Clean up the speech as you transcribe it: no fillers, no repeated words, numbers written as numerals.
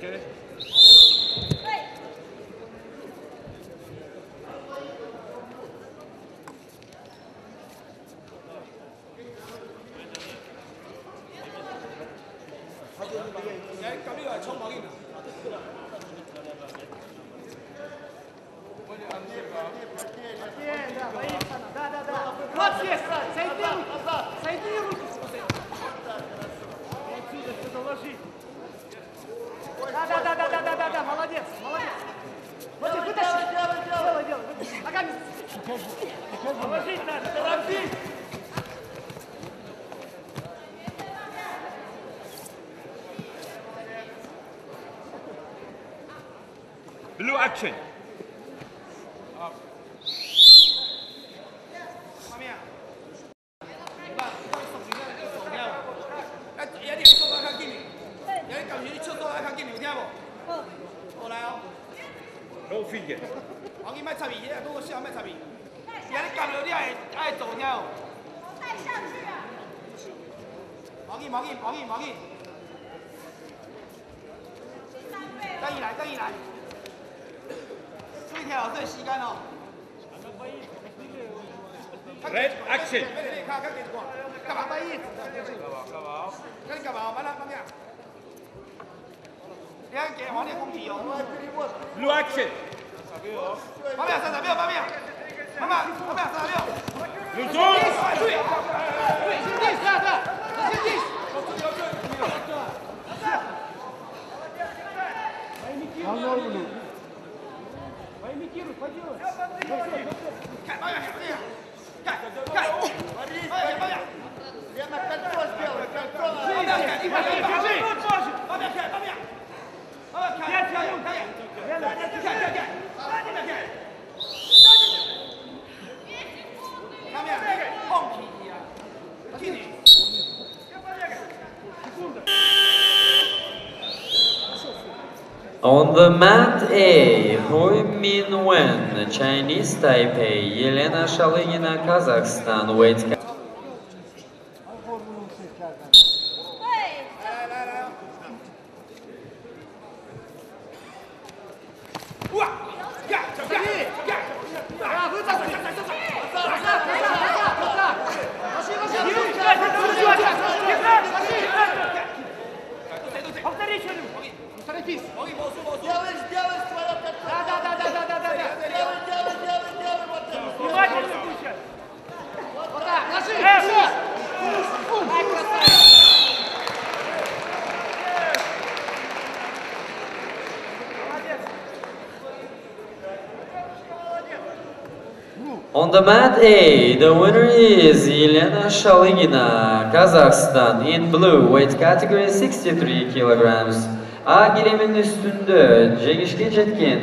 Да, молодец, молодец. Вот вытащи. Делай. Ногами. Положить надо, торопись. Blue action. No finger. 王毅卖插皮，现在如果需要卖插皮，你还赶了，你还走，你哦。带上去啊！王毅。跟一来。注意调这膝盖哦。 Red action. 干嘛？干嘛？慢点。你看给黄烈攻击哦。 Blue action. 旁边36，旁边36。 Blue zone. 对， On the mat A, Hui Min Wen, Chinese Taipei, Yelena Shaligina, Kazakhstan, weight cut. Делай свое. Да. Делай. Внимательно включай. Вот так, ложи. Ай, красавец. On the mat A, the winner is Yelena Shaligina, Kazakhstan, in blue, weight category 63 kilograms. A giremin üstünde, Cegişke Cetkin.